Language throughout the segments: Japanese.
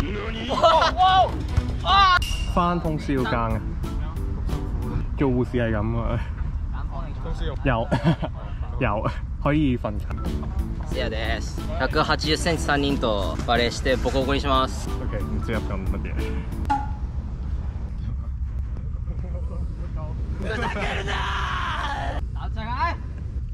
返通宵更啊！做護士係咁啊！有可以瞓覺。 せやです。180センチ3人とバレーしてボコボコにします。 OK， 唔知入緊乜嘢。 ふざけるなー！立ち上がれ！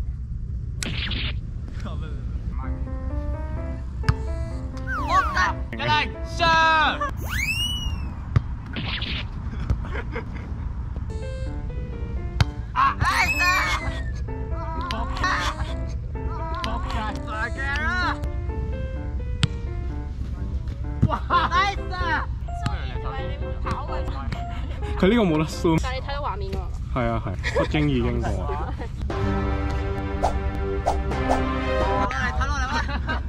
持った！やらい！シャー！あ！ナイス！ 佢呢個冇得 zoom。 但係你睇到畫面㗎嘛？ 係啊係，北京已經過。 睇落嚟啦！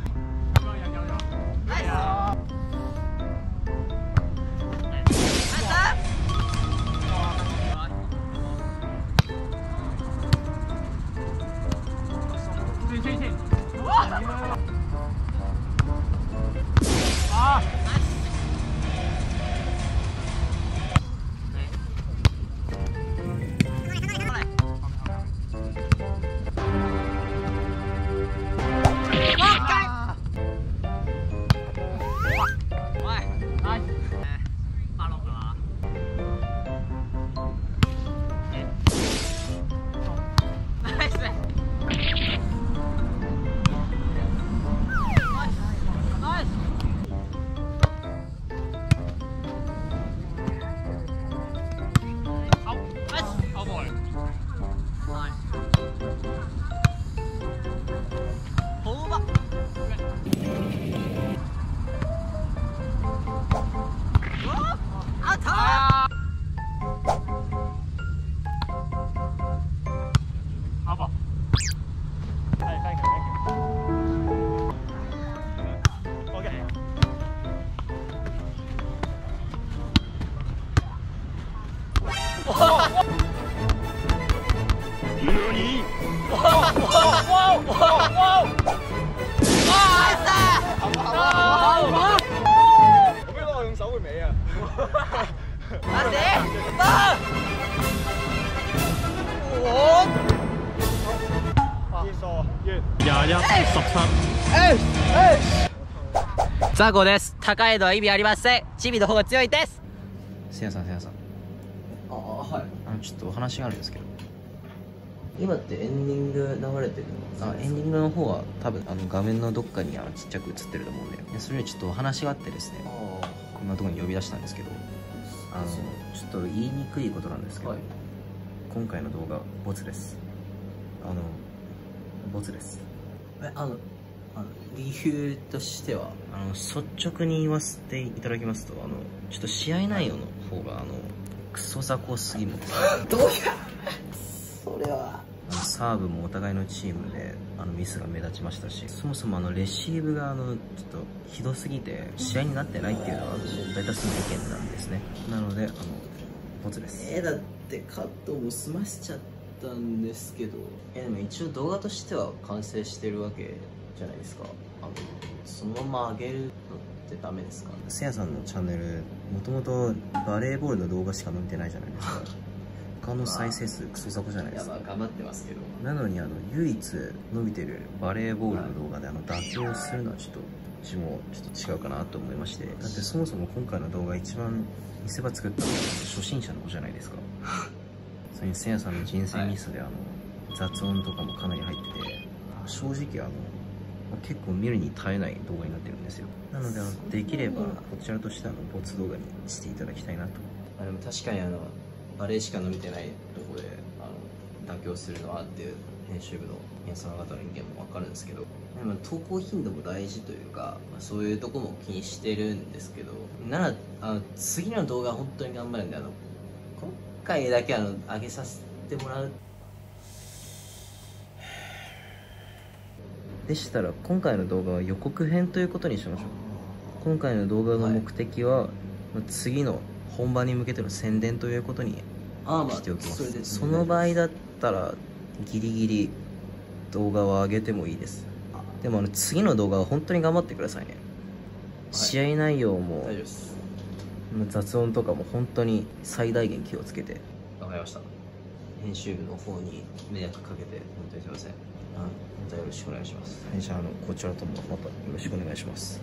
ザコです。高いのは意味ありません。チビの方が強いです。せやさん。はい。ちょっとお話があるんですけど。今ってエンディング流れてるの？エンディングの方は多分画面のどっかにちっちゃく映ってると思うんで、それよりちょっとお話があってですね。こんなところに呼び出したんですけど、ちょっと言いにくいことなんですけど、今回の動画ボツです。ボツです。理由としては率直に言わせていただきますとちょっと試合内容の方がクソ雑魚すぎるんですどうやそれはサーブもお互いのチームでミスが目立ちましたし、そもそもレシーブがちょっとひどすぎて試合になってないっていうのは大多数の意見なんですね。なのでボツです。だってカットも済ませちゃったんですけど、でも一応動画としては完成してるわけじゃないですか。そのまま上げるのってダメですか？せやさんのチャンネルもともとバレーボールの動画しか伸びてないじゃないですか。他の再生数クソ雑魚じゃないですか。頑張ってますけど、なのに唯一伸びてるバレーボールの動画で妥協するのはちょっとうちもちょっと違うかなと思いまして。だってそもそも今回の動画一番見せ場作ったのは初心者の子じゃないですか。それにせやさんの人生ミスで雑音とかもかなり入ってて、正直結構見るに耐えない動画になってるんですよ。なのでできればこちらとしてボツ動画にしていただきたいなと。でも確かにバレーしか伸びてないところで妥協するのはっていう編集部の皆様方の意見も分かるんですけど、でも投稿頻度も大事というか、そういうとこも気にしてるんですけど、なら次の動画本当に頑張るんで今回だけ上げさせてもらうでしたら、今回の動画は予告編ということにしましょう。今回の動画の目的は、次の本番に向けての宣伝ということにしておきます。その場合だったらギリギリ動画は上げてもいいです。でも次の動画は本当に頑張ってくださいね。 試合内容も大丈夫です。 雑音とかも本当に最大限気をつけて。 わかりました。 編集部の方に迷惑かけて本当にすいません。またよろしくお願いします。はい、じゃあこちらともまたよろしくお願いします。